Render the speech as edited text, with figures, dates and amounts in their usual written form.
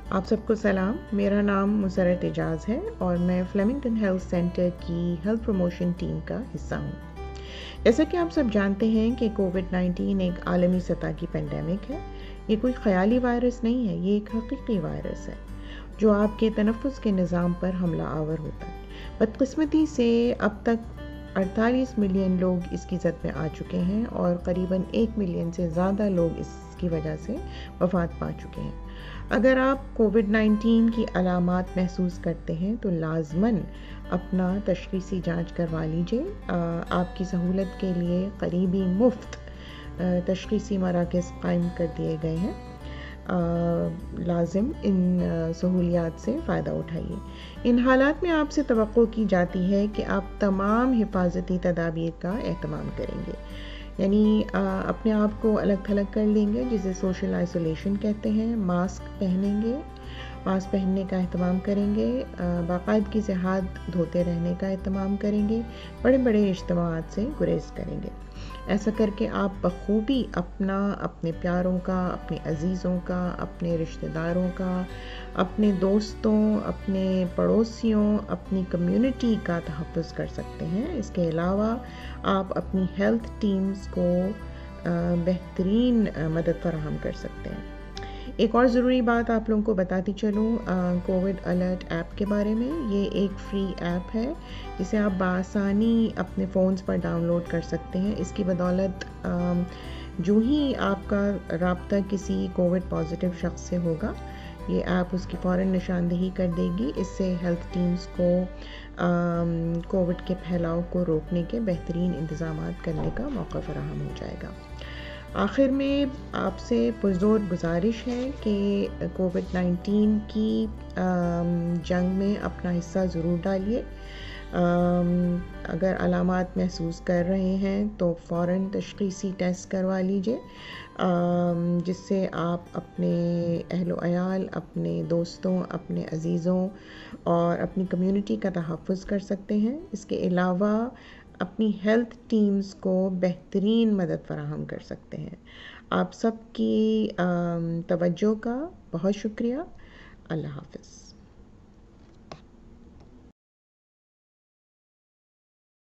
آپ سب کو سلام. میرا نام مسرت اعجاز ہے اور میں فلیمنگٹن ہیلتھ سینٹر کی ہیلتھ پروموشن ٹیم کا حصہ ہوں. جیسا کہ آپ سب جانتے ہیں کہ کووڈ-19 ایک عالمی سطح کی پینڈیمک ہے. یہ کوئی خیالی وائرس نہیں ہے، یہ ایک حقیقی وائرس ہے جو آپ کے تنفس کے نظام پر حملہ آور ہوتا ہے. بدقسمتی سے اب تک 48 ملین لوگ اس کی زد میں آ چکے ہیں اور قریباً 1 ملین سے زیادہ لوگ اس کی وجہ سے وفات پا چکے ہیں. اگر آپ کووڈ-19 کی علامات محسوس کرتے ہیں تو لازماً اپنا تشخیصی جانچ کروا لیجئے. آپ کی سہولت کے لیے قریبی مفت تشخیصی مراکز قائم کر دیے گئے ہیں. لازم ان سہولیات سے فائدہ اٹھائیے. ان حالات میں آپ سے توقع کی جاتی ہے کہ آپ تمام حفاظتی تدابیر کا اہتمام کریں گے، یعنی اپنے آپ کو الگ تھلگ کر لیں گے، جسے سوشل آئسولیشن کہتے ہیں. ماسک پہنیں گے، ماسک پہننے کا اہتمام کریں گے، باقاعدگی سے ہاتھ دھوتے رہنے کا اہتمام کریں گے، بڑے بڑے اجتماعات سے گریز کریں گے. ایسا کر کے آپ بخوبی اپنے پیاروں کا، اپنے عزیزوں کا، اپنے رشتہ داروں کا، اپنے دوستوں، اپنے پڑوسیوں، اپنی کمیونٹی کا تحفظ کر سکتے ہیں. اس کے علاوہ آپ اپنی ہیلتھ ٹیمز کو بہترین مدد فراہم کر سکتے ہیں. ایک اور ضروری بات آپ لوگوں کو بتاتی چلوں کووڈ الرٹ ایپ کے بارے میں. یہ ایک فری ایپ ہے جسے آپ بآسانی اپنے فونز پر ڈاؤن لوڈ کر سکتے ہیں. اس کی بدولت جو ہی آپ کا رابطہ کسی کووڈ پازیٹیو شخص سے ہوگا، یہ ایپ اس کی فوراً نشاندہی کر دے گی. اس سے ہیلتھ ٹیمز کو کووڈ کے پھیلاؤ کو روکنے کے بہترین انتظامات کرنے کا موقع فراہم ہو جائے گا. آخر میں آپ سے پرزور گزارش ہے کہ کووڈ-19 کی جنگ میں اپنا حصہ ضرور ڈالیے. اگر علامات محسوس کر رہے ہیں تو فوراً تشخیصی ٹیسٹ کروا لیجئے، جس سے آپ اپنے اہل و عیال، اپنے دوستوں، اپنے عزیزوں اور اپنی کمیونٹی کا تحفظ کر سکتے ہیں. اس کے علاوہ اپنی ہیلتھ ٹیمز کو بہترین مدد فراہم کر سکتے ہیں. آپ سب کی توجہ کا بہت شکریہ. اللہ حافظ.